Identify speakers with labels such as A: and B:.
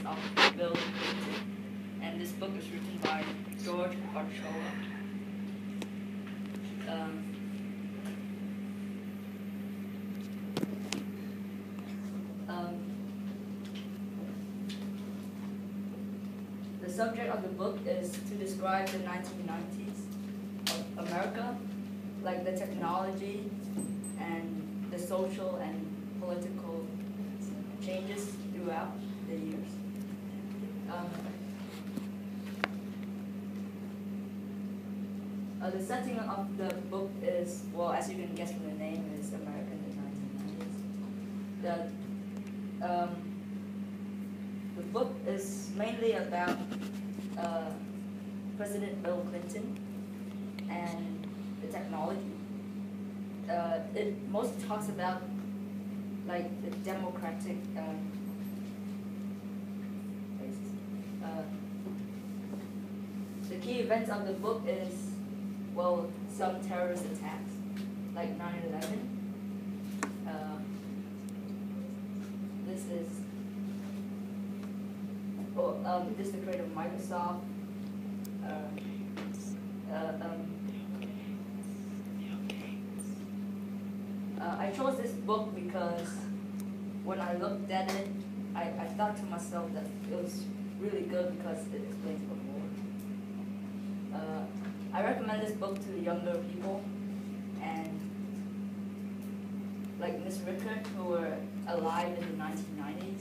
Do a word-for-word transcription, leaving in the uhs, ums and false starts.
A: of Bill Clinton. And this book is written by George Archuleta. Um, um, the subject of the book is to describe the nineteen nineties of America, like the technology and the social and political changes throughout the years. Um, uh, the setting of the book is, well, as you can guess from the name, is America in the nineteen nineties. The, um, the book is mainly about uh, President Bill Clinton and the technology. Uh, it mostly talks about like the democratic um, uh, the key events of the book is, well, some terrorist attacks like nine eleven. Uh, this is oh, um, this is the creator of Microsoft. Uh, uh, um, Uh, I chose this book because when I looked at it, I, I thought to myself that it was really good because it explains the war. Uh, I recommend this book to younger people, and like Miss Rickert, who were alive in the nineteen nineties.